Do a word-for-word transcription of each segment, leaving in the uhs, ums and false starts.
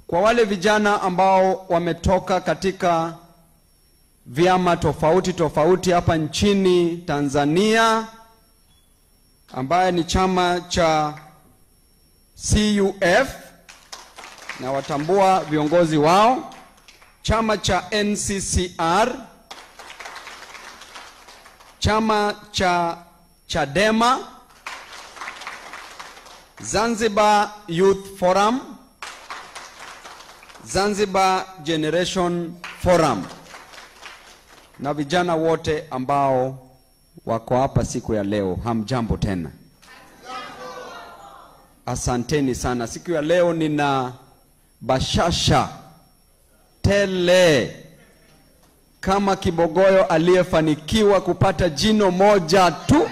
Kwa wale vijana ambao wametoka katika vyama tofauti tofauti hapa nchini Tanzania, ambaye ni chama cha C U F na watambua viongozi wao, chama cha N C C R, chama cha Chadema, Zanzibar Youth Forum, Zanzibar Generation Forum, na vijana wote ambao wako hapa siku ya leo, hamjambo tena. Asanteni sana. Siku ya leo nina bashasha tele kama kibogoyo aliyefanikiwa kupata jino moja tu.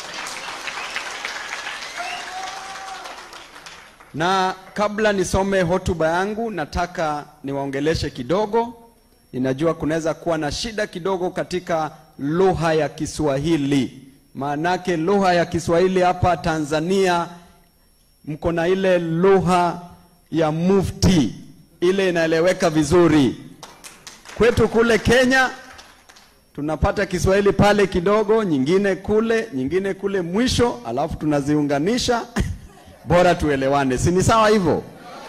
Na kabla nisome hotuba yangu, nataka niwaongeleshe kidogo. Ninajua kunaweza kuwa na shida kidogo katika lugha ya Kiswahili. Maanake lugha ya Kiswahili hapa Tanzania mko na ile lugha ya mufti, ile inaeleweka vizuri. Kwetu kule Kenya tunapata Kiswahili pale kidogo, nyingine kule, nyingine kule mwisho, alafu tunaziunganisha bora tuelewane. Si ni sawa hivyo?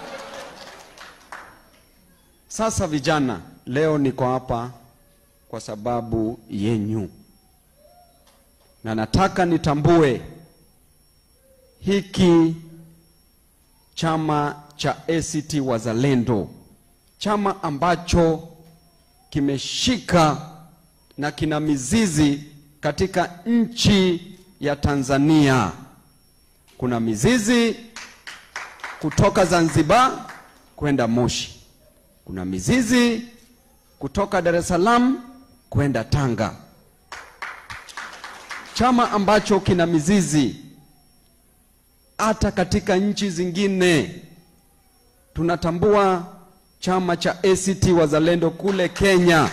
Sasa vijana, leo niko hapa kwa sababu yenyu. Na nataka nitambue hiki chama cha A C T Wazalendo, chama ambacho kimeshika na kina mizizi katika nchi ya Tanzania. Kuna mizizi kutoka Zanzibar kwenda Moshi. Kuna mizizi kutoka Dar es Salaam kwenda Tanga. Chama ambacho kina mizizi hata katika nchi zingine. Tunatambua chama cha A C T Wazalendo kule Kenya.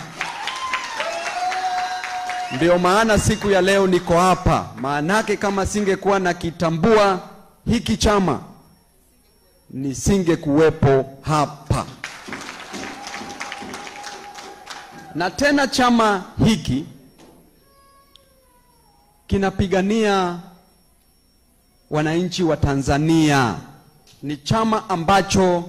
Ndio maana siku ya leo niko hapa. Maanake kama singekuwa na kitambua hiki chama, nisinge kuwepo hapa. Na tena chama hiki kinapigania wananchi wa Tanzania. Ni chama ambacho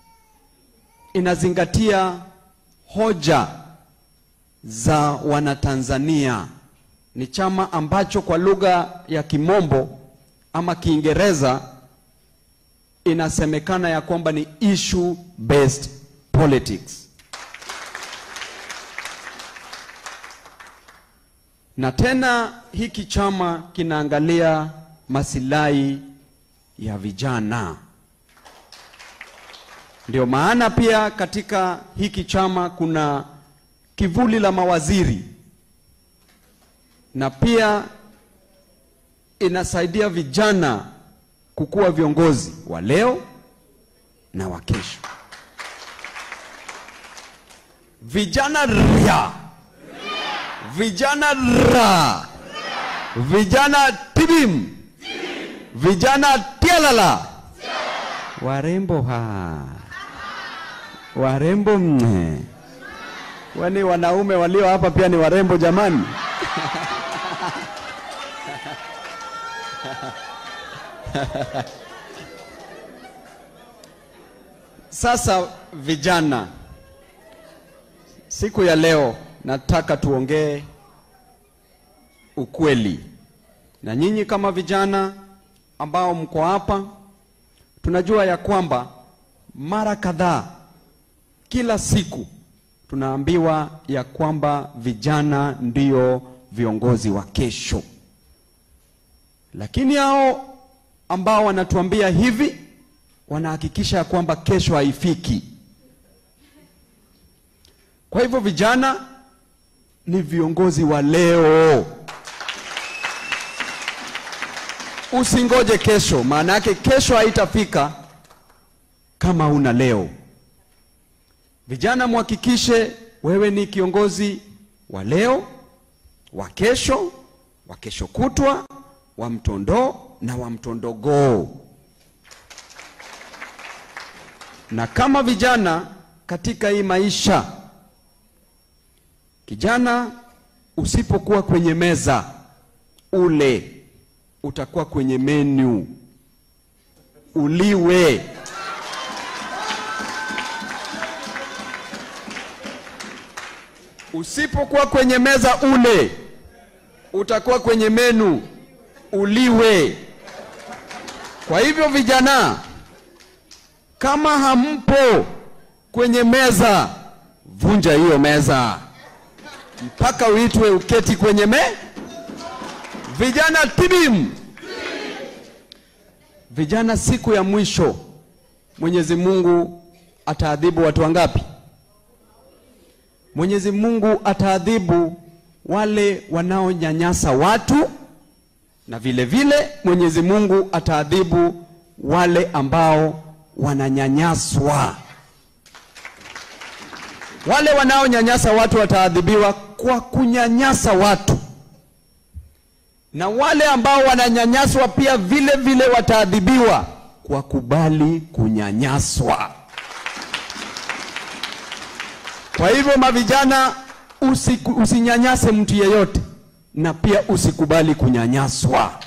inazingatia hoja za wanatanzania. Ni chama ambacho kwa lugha ya Kimombo ama Kiingereza inasemekana ya kwamba ni issue based politics. Na tena hiki chama kinaangalia masilahi ya vijana. Ndio maana pia katika hiki chama kuna kivuli la mawaziri, na pia inasaidia vijana kukuwa viongozi wa leo na wa kesho. Vijana ria, vijana ra, vijana tibim, vijana tialala, warembo ha, warembo mne. Wani wanaume walio hapa pia ni warembo jamani. Sasa vijana, siku ya leo nataka tuongee ukweli. Na nyinyi kama vijana ambao mko hapa, tunajua ya kwamba mara kadhaa kila siku tunaambiwa ya kwamba vijana ndio viongozi wa kesho. Lakini hao ambao wanatuambia hivi wanahakikisha ya kwamba kesho haifiki. Kwa hivyo vijana ni viongozi wa leo. Usingoje kesho, maana yake kesho haitafika kama una leo. Vijana muhakikishe wewe ni kiongozi wa leo, wa kesho, wa kesho kutwa, wa mtondo na wa mtondogo. Na kama vijana katika hii maisha, kijana usipokuwa kwenye meza ule, utakuwa kwenye menu uliwe. Usipokuwa kwenye meza ule, utakuwa kwenye menu uliwe. Kwa hivyo vijana, kama hampo kwenye meza, vunja hiyo meza mpaka uitwe uketi kwenye me. Vijana tibim. Vijana, siku ya mwisho Mwenyezi Mungu ataadhibu watu wangapi? Mwenyezi Mungu ataadhibu wale wanaonyanyasa watu, na vile vile Mwenyezi Mungu ataadhibu wale ambao wananyanyaswa. Wale wanaonyanyasa watu wataadhibiwa kwa kunyanyasa watu, na wale ambao wananyanyaswa pia vile vile wataadhibiwa kwa kubali kunyanyaswa. Kwa hivyo mavijana, usiku, usinyanyase mtu yeyote, na pia usikubali kunyanyaswa.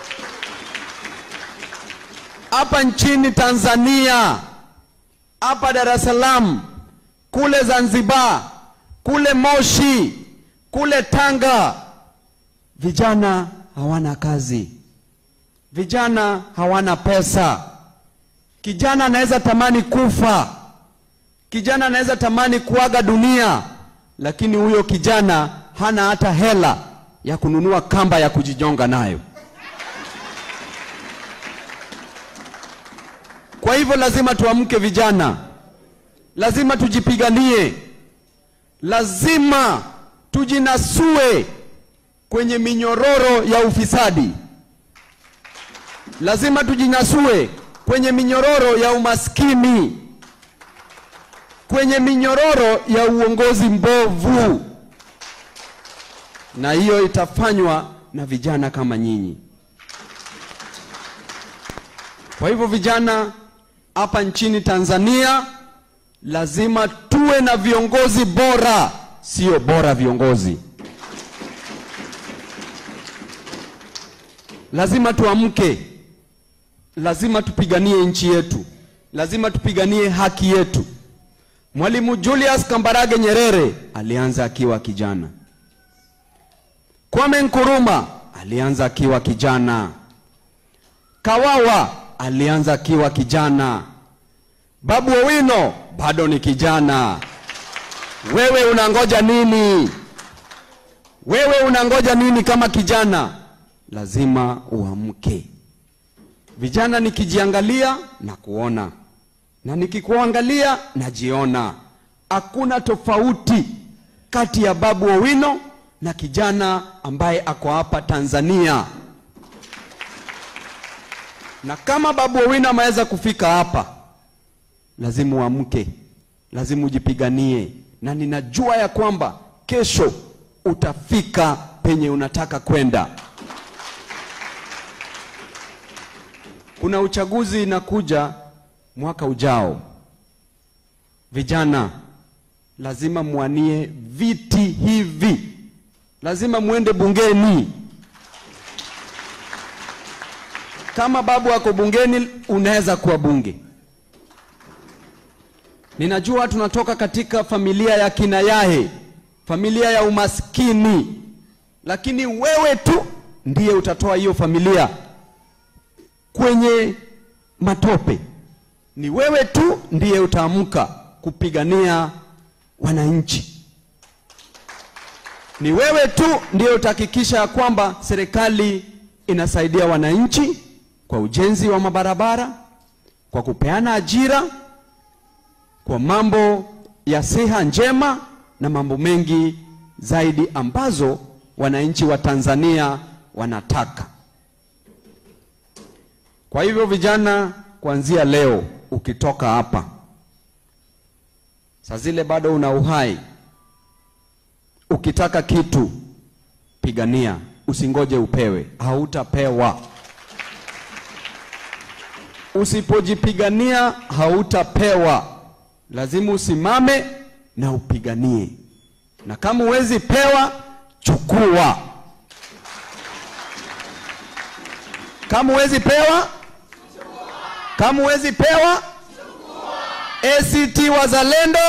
Hapa nchini Tanzania, hapa Dar es Salaam, kule Zanzibar, kule Moshi, kule Tanga, vijana hawana kazi. Vijana hawana pesa. Kijana anaweza tamani kufa. Kijana anaweza tamani kuaga dunia, lakini huyo kijana hana hata hela ya kununua kamba ya kujijonga nayo. Kwa hivyo lazima tuamke vijana. Lazima tujipiganie. Lazima tujinasue kwenye minyororo ya ufisadi. Lazima tujinasue kwenye minyororo ya umaskini, kwenye minyororo ya uongozi mbovu. Na hiyo itafanywa na vijana kama nyinyi. Kwa hivyo vijana, hapa nchini Tanzania lazima tuwe na viongozi bora, sio bora viongozi. Lazima tuamke. Lazima tupiganie nchi yetu. Lazima tupiganie haki yetu. Mwalimu Julius Kambarage Nyerere alianza akiwa kijana. Kwame Nkrumah alianza akiwa kijana. Kawawa alianza akiwa kijana. Babu Owino bado ni kijana. Wewe unangoja nini? Wewe unangoja nini kama kijana? Lazima uamke. Vijana, nikijiangalia na kuona, na nikikuangalia najiona. Hakuna tofauti kati ya Babu Owino na kijana ambaye ako hapa Tanzania. Na kama Babu Owino ameweza kufika hapa, lazima uamke. Lazima ujipiganie. Na ninajua ya kwamba kesho utafika penye unataka kwenda. Kuna uchaguzi inakuja mwaka ujao. Vijana, lazima muanie viti hivi. Lazima muende bungeni. Kama babu wako bungeni, unaweza kuwa bunge. Ninajua tunatoka katika familia ya kina Yahe, familia ya umaskini, lakini wewe tu ndiye utatoa hiyo familia kwenye matope. Ni wewe tu ndiye utaamka kupigania wananchi. Ni wewe tu ndiye utahakikisha kwamba serikali inasaidia wananchi kwa ujenzi wa mabarabara, kwa kupeana ajira, kwa mambo ya siha njema na mambo mengi zaidi ambazo wananchi wa Tanzania wanataka. Kwa hivyo vijana, kuanzia leo ukitoka hapa, saa zile bado una uhai, ukitaka kitu pigania, usingoje upewe, hautapewa. usipojipigania hautapewa. Lazima usimame na upiganie. Na kama huwezi pewa, chukua. Kama huwezi pewa, kama huwezi pewa, A C T Wazalendo,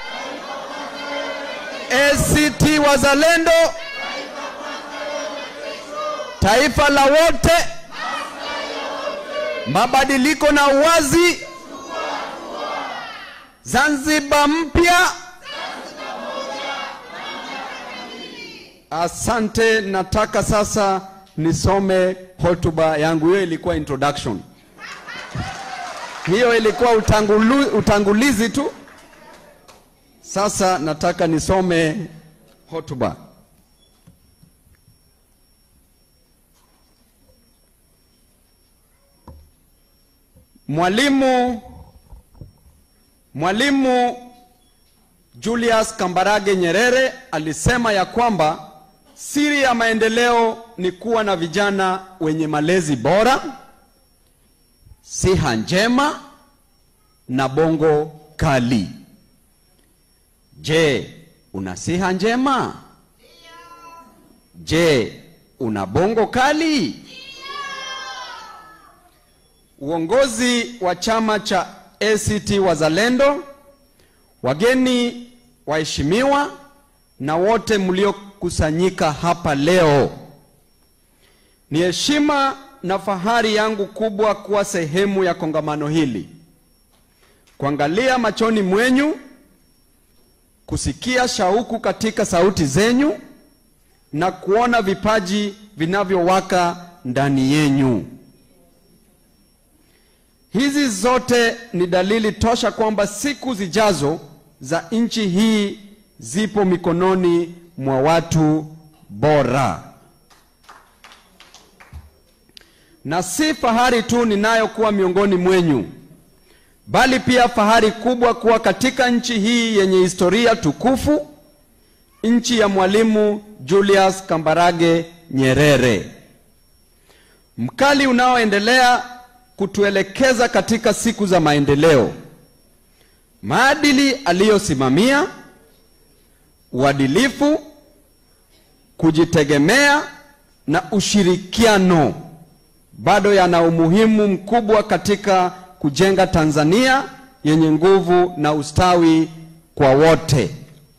A C T Wazalendo, taifa la wote, mabadiliko na uwazi, Zanzibar mpya. Asante. Nataka sasa nisome hotuba yangu. Hiyo ilikuwa introduction. Hiyo ilikuwa utangulu, utangulizi tu. Sasa nataka nisome hotuba. Mwalimu Mwalimu Julius Kambarage Nyerere alisema ya kwamba siri ya maendeleo ni kuwa na vijana wenye malezi bora, siha njema na bongo kali. Je, una siha njema? Je, una bongo kali? Uongozi wa chama cha A C T Wazalendo, wageni waheshimiwa na wote mliokusanyika hapa leo, ni heshima na fahari yangu kubwa kuwa sehemu ya kongamano hili, kuangalia machoni mwenyu, kusikia shauku katika sauti zenyu na kuona vipaji vinavyowaka ndani yenyu. Hizi zote ni dalili tosha kwamba siku zijazo za nchi hii zipo mikononi mwa watu bora. Na si fahari tu ninayo kuwa miongoni mwenyu, bali pia fahari kubwa kuwa katika nchi hii yenye historia tukufu, nchi ya Mwalimu Julius Kambarage Nyerere. Mkali unaoendelea kutuelekeza katika siku za maendeleo. Maadili aliyosimamia, uadilifu, kujitegemea na ushirikiano bado yana umuhimu mkubwa katika kujenga Tanzania yenye nguvu na ustawi kwa wote.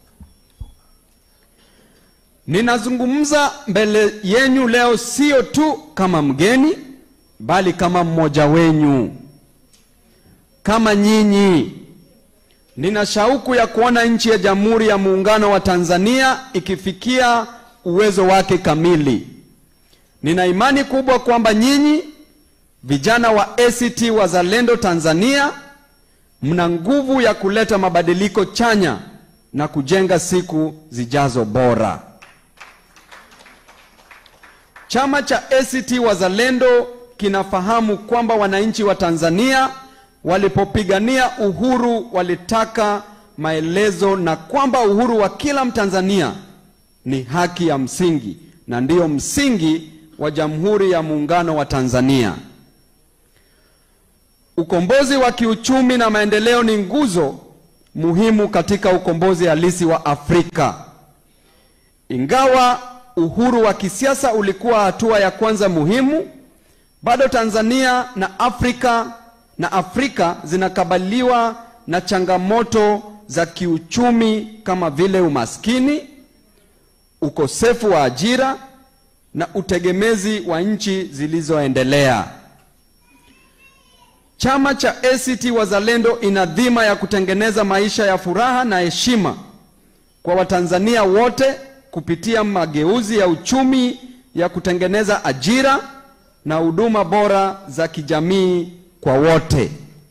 Ninazungumza mbele yenu leo sio tu kama mgeni, bali kama mmoja wenyu, kama nyinyi. Nina shauku ya kuona nchi ya Jamhuri ya Muungano wa Tanzania ikifikia uwezo wake kamili. Nina imani kubwa kwamba nyinyi vijana wa A C T Wazalendo Tanzania mna nguvu ya kuleta mabadiliko chanya na kujenga siku zijazo bora. Chama cha A C T Wazalendo kinafahamu kwamba wananchi wa Tanzania walipopigania uhuru walitaka maelezo, na kwamba uhuru wa kila Mtanzania ni haki ya msingi na ndiyo msingi wa Jamhuri ya Muungano wa Tanzania. Ukombozi wa kiuchumi na maendeleo ni nguzo muhimu katika ukombozi halisi wa Afrika. Ingawa uhuru wa kisiasa ulikuwa hatua ya kwanza muhimu, bado Tanzania na Afrika na Afrika zinakabiliwa na changamoto za kiuchumi kama vile umaskini, ukosefu wa ajira na utegemezi wa nchi zilizoendelea. Chama cha A C T Wazalendo ina dhima ya kutengeneza maisha ya furaha na heshima kwa Watanzania wote kupitia mageuzi ya uchumi ya kutengeneza ajira na huduma bora za kijamii kwa wote.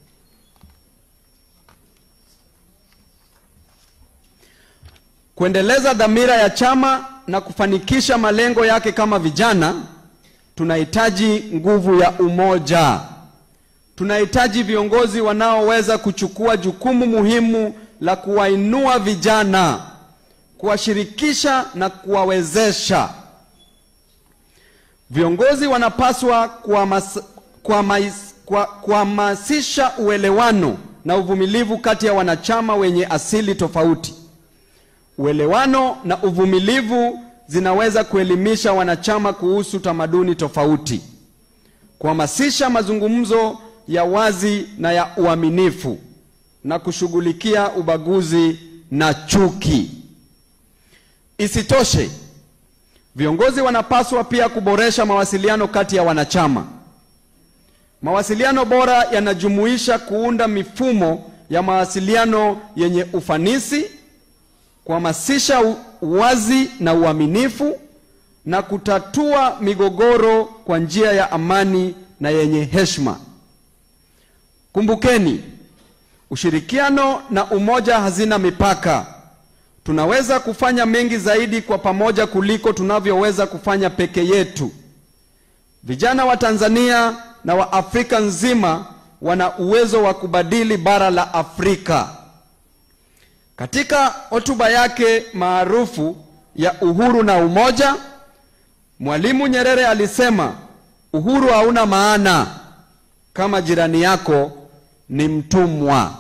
Kuendeleza dhamira ya chama na kufanikisha malengo yake kama vijana, tunahitaji nguvu ya umoja. Tunahitaji viongozi wanaoweza kuchukua jukumu muhimu la kuwainua vijana, kuwashirikisha na kuwawezesha. Viongozi wanapaswa kuhamasisha uelewano na uvumilivu kati ya wanachama wenye asili tofauti. Uelewano na uvumilivu zinaweza kuelimisha wanachama kuhusu tamaduni tofauti, kuhamasisha mazungumzo ya wazi na ya uaminifu, na kushughulikia ubaguzi na chuki. Isitoshe, viongozi wanapaswa pia kuboresha mawasiliano kati ya wanachama. Mawasiliano bora yanajumuisha kuunda mifumo ya mawasiliano yenye ufanisi, kuhamasisha uwazi na uaminifu, na kutatua migogoro kwa njia ya amani na yenye heshima. Kumbukeni, ushirikiano na umoja hazina mipaka. Tunaweza kufanya mengi zaidi kwa pamoja kuliko tunavyoweza kufanya peke yetu. Vijana wa Tanzania na wa Afrika nzima wana uwezo wa kubadili bara la Afrika. Katika hotuba yake maarufu ya Uhuru na Umoja, Mwalimu Nyerere alisema, uhuru hauna maana kama jirani yako ni mtumwa.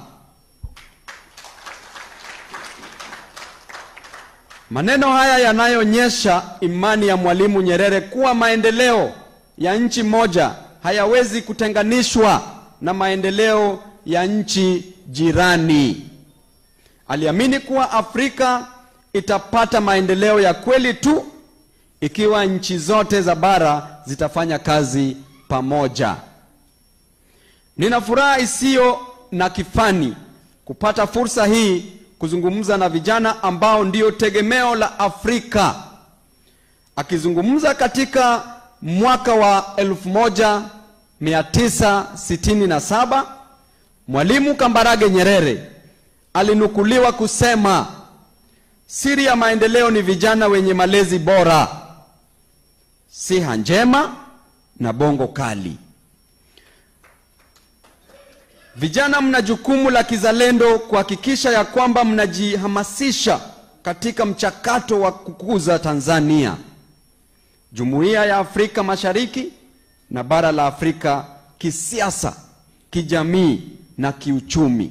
Maneno haya yanayoonyesha imani ya Mwalimu Nyerere kuwa maendeleo ya nchi moja hayawezi kutenganishwa na maendeleo ya nchi jirani. Aliamini kuwa Afrika itapata maendeleo ya kweli tu ikiwa nchi zote za bara zitafanya kazi pamoja. Nina furaha isiyo na kifani kupata fursa hii kuzungumza na vijana ambao ndio tegemeo la Afrika. Akizungumza katika mwaka wa elfu moja mia tisa sitini na saba, Mwalimu Kambarage Nyerere alinukuliwa kusema, siri ya maendeleo ni vijana wenye malezi bora, siha njema na bongo kali. Vijana mna jukumu la kizalendo kuhakikisha ya kwamba mnajihamasisha katika mchakato wa kukuza Tanzania, Jumuiya ya Afrika Mashariki na bara la Afrika kisiasa, kijamii na kiuchumi.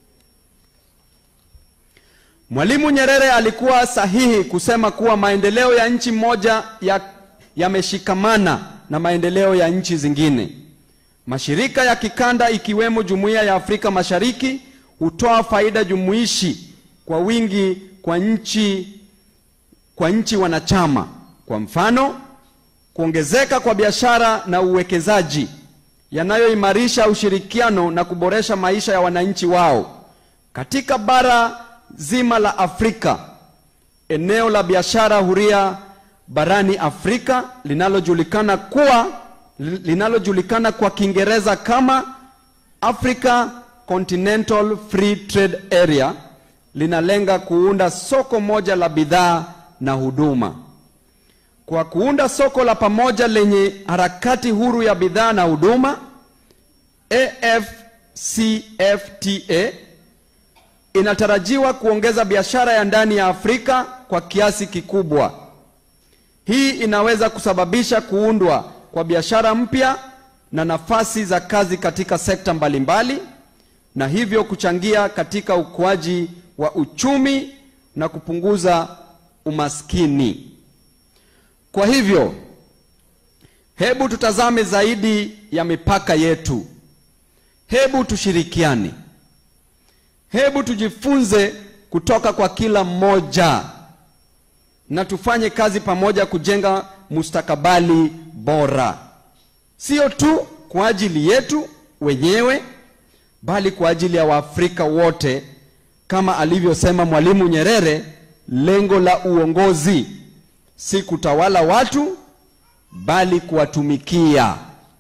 Mwalimu Nyerere alikuwa sahihi kusema kuwa maendeleo ya nchi moja yameshikamana na maendeleo ya nchi zingine. Mashirika ya kikanda ikiwemo Jumuiya ya Afrika Mashariki hutoa faida jumuishi kwa wingi kwa nchi, kwa nchi wanachama. Kwa mfano, kuongezeka kwa biashara na uwekezaji yanayoimarisha ushirikiano na kuboresha maisha ya wananchi wao. Katika bara zima la Afrika, eneo la biashara huria barani Afrika linalojulikana kuwa linalojulikana kwa Kiingereza kama Africa Continental Free Trade Area linalenga kuunda soko moja la bidhaa na huduma. Kwa kuunda soko la pamoja lenye harakati huru ya bidhaa na huduma, A F C F T A inatarajiwa kuongeza biashara ya ndani ya Afrika kwa kiasi kikubwa. Hii inaweza kusababisha kuundwa kwa biashara mpya na nafasi za kazi katika sekta mbalimbali, na hivyo kuchangia katika ukuaji wa uchumi na kupunguza umaskini. Kwa hivyo, hebu tutazame zaidi ya mipaka yetu. Hebu tushirikiane. Hebu tujifunze kutoka kwa kila mmoja na tufanye kazi pamoja kujenga mustakabali bora. Sio tu kwa ajili yetu wenyewe, bali kwa ajili ya Waafrika wote. Kama alivyosema Mwalimu Nyerere, lengo la uongozi si kutawala watu, bali kuwatumikia.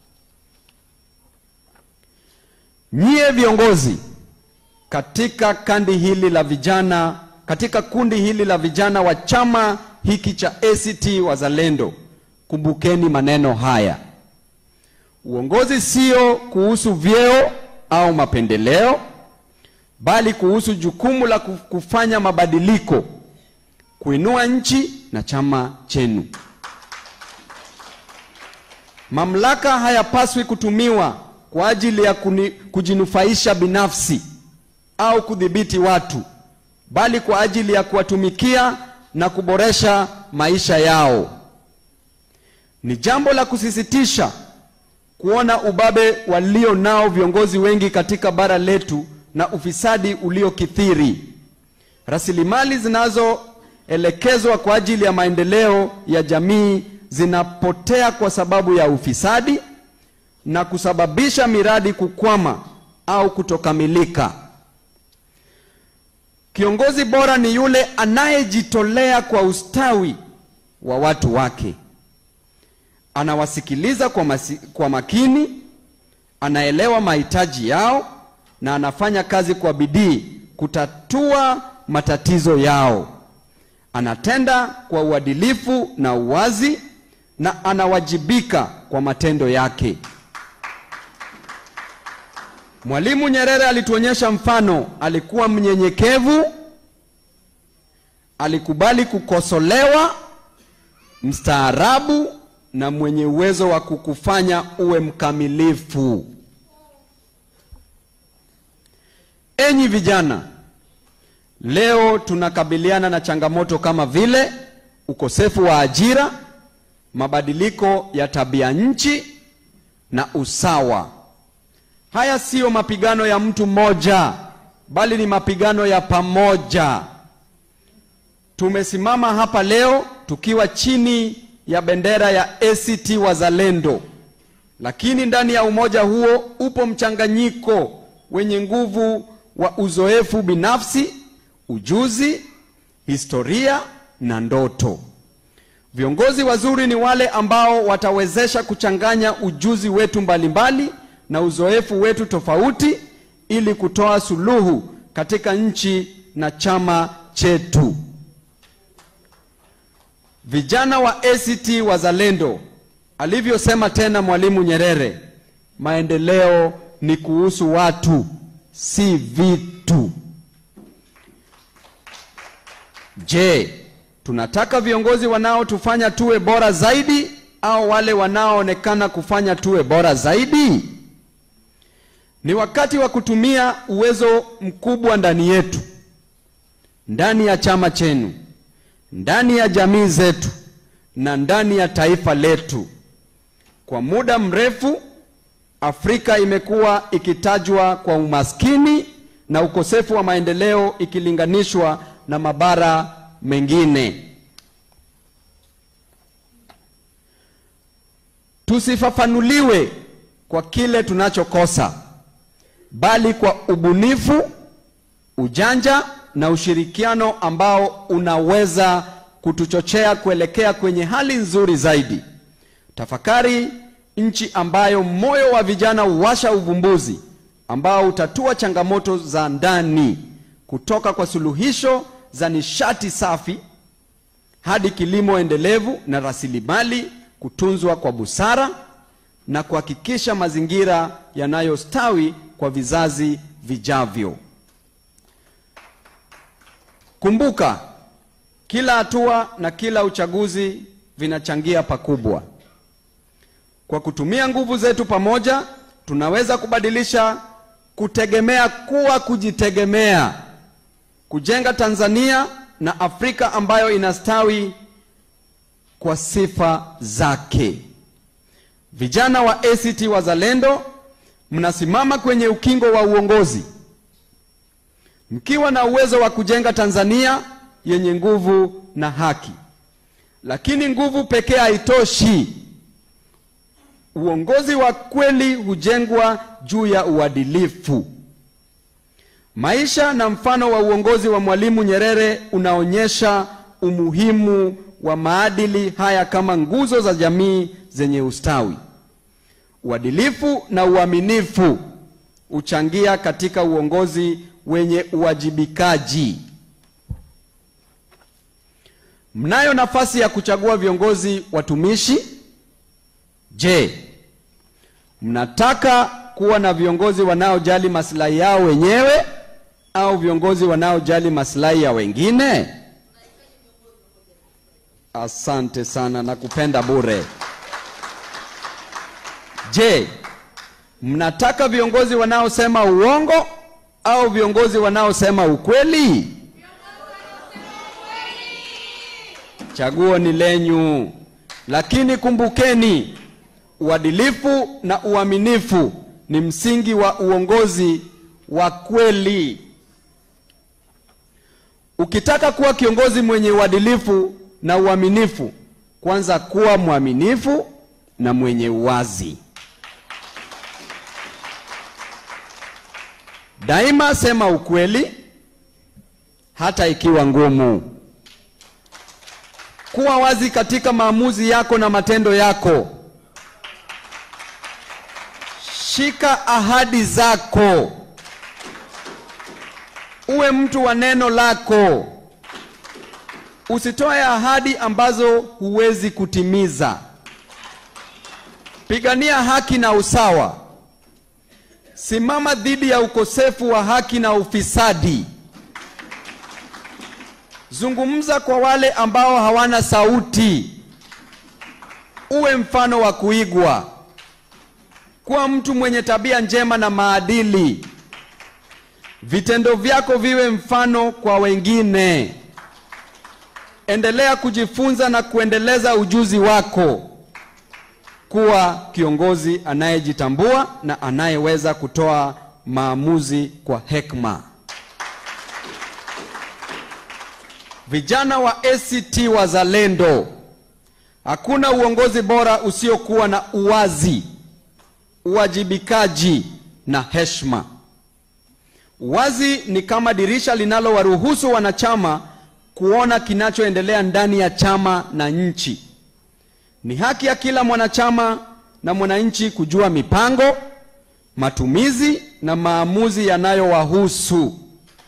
Nyie viongozi katika kandi hili la vijana, katika kundi hili la vijana wa chama hiki cha A C T Wazalendo, kumbukeni maneno haya. Uongozi sio kuhusu vyeo au mapendeleo, bali kuhusu jukumu la kufanya mabadiliko, kuinua nchi na chama chenu. Mamlaka hayapaswi kutumiwa kwa ajili ya kuni, kujinufaisha binafsi au kudhibiti watu, bali kwa ajili ya kuwatumikia na kuboresha maisha yao. Ni jambo la kusisitisha kuona ubabe walio nao viongozi wengi katika bara letu na ufisadi uliokithiri. Rasilimali zinazoelekezwa kwa ajili ya maendeleo ya jamii zinapotea kwa sababu ya ufisadi na kusababisha miradi kukwama au kutokamilika. Kiongozi bora ni yule anayejitolea kwa ustawi wa watu wake. Anawasikiliza kwa, masi, kwa makini, anaelewa mahitaji yao na anafanya kazi kwa bidii kutatua matatizo yao. Anatenda kwa uadilifu na uwazi na anawajibika kwa matendo yake. Mwalimu Nyerere alituonyesha mfano. Alikuwa mnyenyekevu, alikubali kukosolewa, mstaarabu na mwenye uwezo wa kukufanya uwe mkamilifu. Enyi vijana, leo tunakabiliana na changamoto kama vile ukosefu wa ajira, mabadiliko ya tabia nchi na usawa. Haya sio mapigano ya mtu mmoja, bali ni mapigano ya pamoja. Tumesimama hapa leo tukiwa chini ya bendera ya A C T Wazalendo, lakini ndani ya umoja huo upo mchanganyiko wenye nguvu wa uzoefu binafsi, ujuzi, historia na ndoto. Viongozi wazuri ni wale ambao watawezesha kuchanganya ujuzi wetu mbalimbali na uzoefu wetu tofauti ili kutoa suluhu katika nchi na chama chetu. Vijana wa A C T Wazalendo, alivyosema tena Mwalimu Nyerere, maendeleo ni kuhusu watu, si vitu. Je, tunataka viongozi wanaotufanya tuwe bora zaidi au wale wanaoonekana kufanya tuwe bora zaidi? Ni wakati wa kutumia uwezo mkubwa ndani yetu, ndani ya chama chenu, ndani ya jamii zetu na ndani ya taifa letu. Kwa muda mrefu Afrika imekuwa ikitajwa kwa umaskini na ukosefu wa maendeleo ikilinganishwa na mabara mengine. Tusifafanuliwe kwa kile tunachokosa, bali kwa ubunifu, ujanja na ushirikiano ambao unaweza kutuchochea kuelekea kwenye hali nzuri zaidi. Tafakari nchi ambayo moyo wa vijana uwasha uvumbuzi ambao utatua changamoto za ndani, kutoka kwa suluhisho za nishati safi hadi kilimo endelevu na rasilimali kutunzwa kwa busara na kuhakikisha mazingira yanayostawi kwa vizazi vijavyo. Kumbuka, kila hatua na kila uchaguzi vinachangia pakubwa. Kwa kutumia nguvu zetu pamoja, tunaweza kubadilisha kutegemea kuwa kujitegemea, kujenga Tanzania na Afrika ambayo inastawi kwa sifa zake. Vijana wa A C T Wazalendo, mnasimama kwenye ukingo wa uongozi, mkiwa na uwezo wa kujenga Tanzania yenye nguvu na haki. Lakini nguvu pekee haitoshi. Uongozi wa kweli hujengwa juu ya uadilifu. Maisha na mfano wa uongozi wa Mwalimu Nyerere unaonyesha umuhimu wa maadili haya kama nguzo za jamii zenye ustawi. Uadilifu na uaminifu uchangia katika uongozi wenye uwajibikaji. Mnayo nafasi ya kuchagua viongozi watumishi. Je, mnataka kuwa na viongozi wanaojali maslahi yao wenyewe au viongozi wanaojali maslahi ya wengine? Asante sana na kupenda bure. Je, Mnataka viongozi wanaosema uongo au viongozi wanaosema ukweli? Chaguo ni lenyu. Lakini kumbukeni, uadilifu na uaminifu ni msingi wa uongozi wa kweli. Ukitaka kuwa kiongozi mwenye uadilifu na uaminifu, kwanza kuwa mwaminifu na mwenye uwazi. Daima sema ukweli hata ikiwa ngumu. Kuwa wazi katika maamuzi yako na matendo yako. Shika ahadi zako. Uwe mtu wa neno lako. Usitoe ahadi ambazo huwezi kutimiza. Pigania haki na usawa. Simama dhidi ya ukosefu wa haki na ufisadi. Zungumza kwa wale ambao hawana sauti. Uwe mfano wa kuigwa. Kuwa mtu mwenye tabia njema na maadili. Vitendo vyako viwe mfano kwa wengine. Endelea kujifunza na kuendeleza ujuzi wako. Kuwa kiongozi anayejitambua na anayeweza kutoa maamuzi kwa hekima. Vijana wa A C T Wazalendo, hakuna uongozi bora usiokuwa na uwazi, uwajibikaji na heshima. Uwazi ni kama dirisha linalowaruhusu wanachama kuona kinachoendelea ndani ya chama na nchi. Ni haki ya kila mwanachama na mwananchi kujua mipango, matumizi na maamuzi yanayowahusu.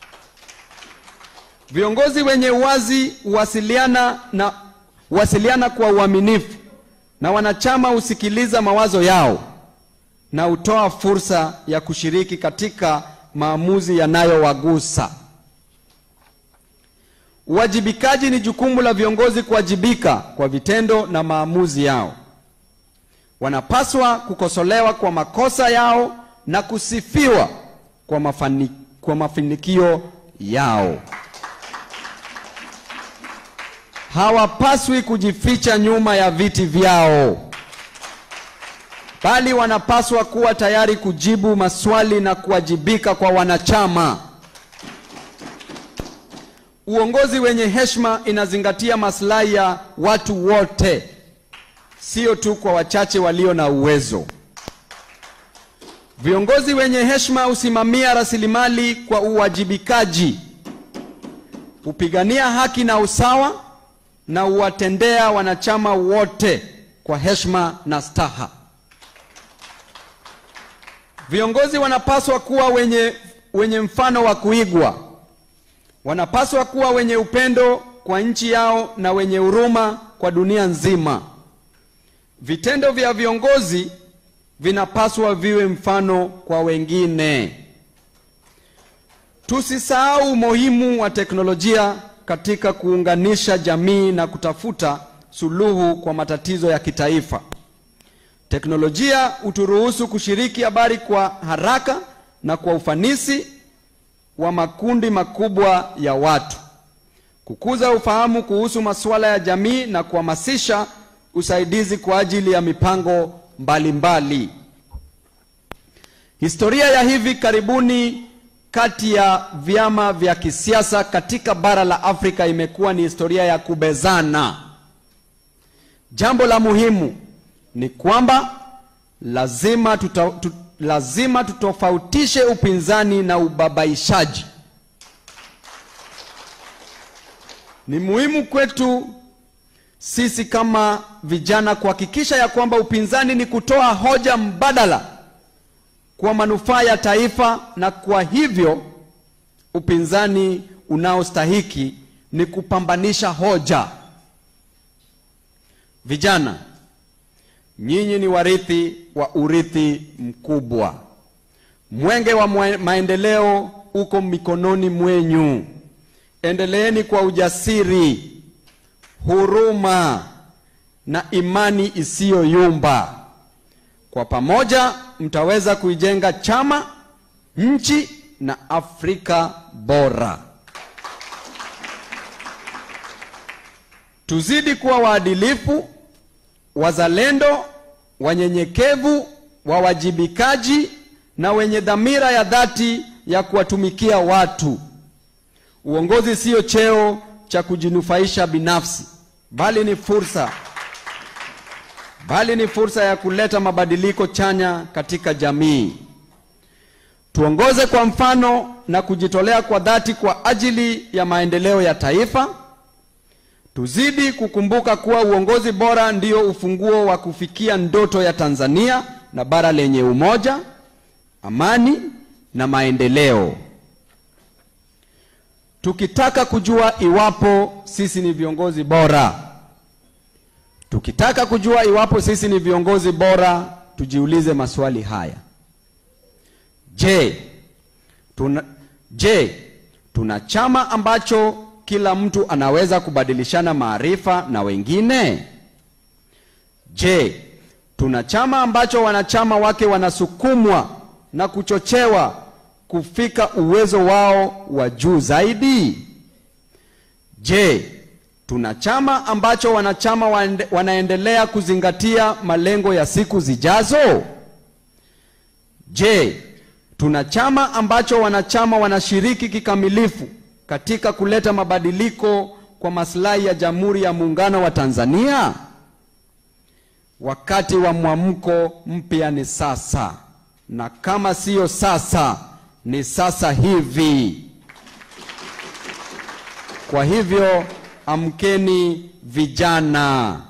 Viongozi wenye uwazi huwasiliana na huwasiliana kwa uaminifu, na wanachama husikiliza mawazo yao na hutoa fursa ya kushiriki katika maamuzi yanayowagusa. Uwajibikaji ni jukumu la viongozi kuwajibika kwa vitendo na maamuzi yao. Wanapaswa kukosolewa kwa makosa yao na kusifiwa kwa mafani, kwa mafanikio yao. Hawapaswi kujificha nyuma ya viti vyao, bali wanapaswa kuwa tayari kujibu maswali na kuwajibika kwa wanachama. Uongozi wenye heshima inazingatia maslahi ya watu wote, sio tu kwa wachache walio na uwezo. Viongozi wenye heshima husimamia rasilimali kwa uwajibikaji, hupigania haki na usawa na huwatendea wanachama wote kwa heshima na staha. Viongozi wanapaswa kuwa wenye, wenye mfano wa kuigwa. Wanapaswa kuwa wenye upendo kwa nchi yao na wenye huruma kwa dunia nzima. Vitendo vya viongozi vinapaswa viwe mfano kwa wengine. Tusisahau umuhimu wa teknolojia katika kuunganisha jamii na kutafuta suluhu kwa matatizo ya kitaifa. Teknolojia huturuhusu kushiriki habari kwa haraka na kwa ufanisi wa makundi makubwa ya watu, kukuza ufahamu kuhusu masuala ya jamii na kuhamasisha usaidizi kwa ajili ya mipango mbalimbali. Historia ya hivi karibuni kati ya vyama vya kisiasa katika bara la Afrika imekuwa ni historia ya kubezana. Jambo la muhimu ni kwamba lazima tuta, tut, lazima tutofautishe upinzani na ubabaishaji. Ni muhimu kwetu sisi kama vijana kuhakikisha ya kwamba upinzani ni kutoa hoja mbadala kwa manufaa ya taifa, na kwa hivyo upinzani unaostahiki ni kupambanisha hoja. Vijana, nyinyi ni warithi wa urithi mkubwa. Mwenge wa maendeleo uko mikononi mwenyu. Endeleeni kwa ujasiri, huruma na imani isiyoyumba. Kwa pamoja mtaweza kuijenga chama, nchi na Afrika bora. Tuzidi kuwa waadilifu, wazalendo, wanyenyekevu, wawajibikaji na wenye dhamira ya dhati ya kuwatumikia watu. Uongozi sio cheo cha kujinufaisha binafsi, bali ni fursa. Bali ni fursa ya kuleta mabadiliko chanya katika jamii. Tuongoze kwa mfano na kujitolea kwa dhati kwa ajili ya maendeleo ya taifa. Tuzidi kukumbuka kuwa uongozi bora ndio ufunguo wa kufikia ndoto ya Tanzania na bara lenye umoja, amani na maendeleo. Tukitaka kujua iwapo sisi ni viongozi bora, tukitaka kujua iwapo sisi ni viongozi bora, tujiulize maswali haya. Je, tuna, je, tuna chama ambacho kila mtu anaweza kubadilishana maarifa na wengine? Je, tuna chama ambacho wanachama wake wanasukumwa na kuchochewa kufika uwezo wao wa juu zaidi? Je, tuna chama ambacho wanachama waende, wanaendelea kuzingatia malengo ya siku zijazo? Je, tuna chama ambacho wanachama wanashiriki kikamilifu katika kuleta mabadiliko kwa maslahi ya Jamhuri ya Muungano wa Tanzania? Wakati wa mwamko mpya ni sasa, na kama sio sasa ni sasa hivi. Kwa hivyo amkeni vijana.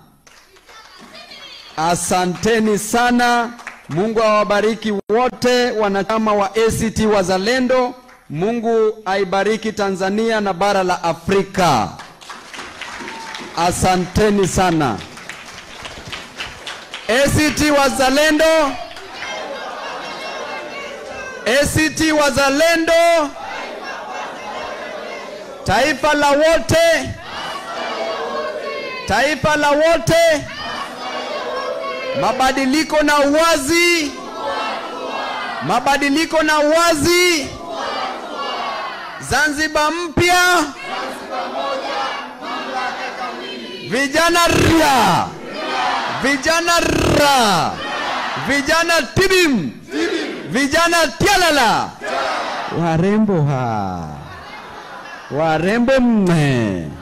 Asanteni sana. Mungu awabariki wote wanachama wa A C T Wazalendo. Mungu aibariki Tanzania na bara la Afrika. Asanteni sana. A C T Wazalendo. A C T Wazalendo. Taifa la wote. Taifa la wote. Mabadiliko na uwazi. Mabadiliko na uwazi. Zanzibar mpya. Vijana ria. Vijana ra. Vijana tibim. Vijana tialala. Warembo ha. Warembo mme.